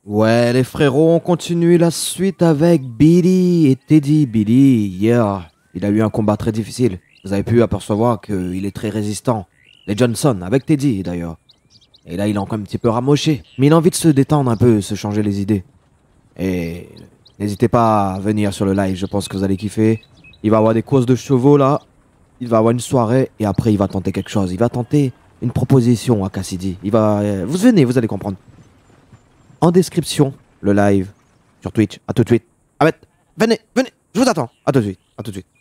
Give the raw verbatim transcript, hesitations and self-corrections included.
Ouais, les frérots, on continue la suite avec Billy et Teddy. Billy, hier, il a eu un combat très difficile. Vous avez pu apercevoir qu'il est très résistant. Les Johnson, avec Teddy d'ailleurs. Et là, il est encore un petit peu ramoché. Mais il a envie de se détendre un peu, se changer les idées. Et n'hésitez pas à venir sur le live, je pense que vous allez kiffer. Il va avoir des courses de chevaux là. Il va avoir une soirée et après, il va tenter quelque chose. Il va tenter une proposition à Cassidy. Il va. euh, Vous venez, vous allez comprendre. En description, le live sur Twitch. À tout de suite. Ahmed, venez, venez, je vous attends. À tout de suite, à tout de suite.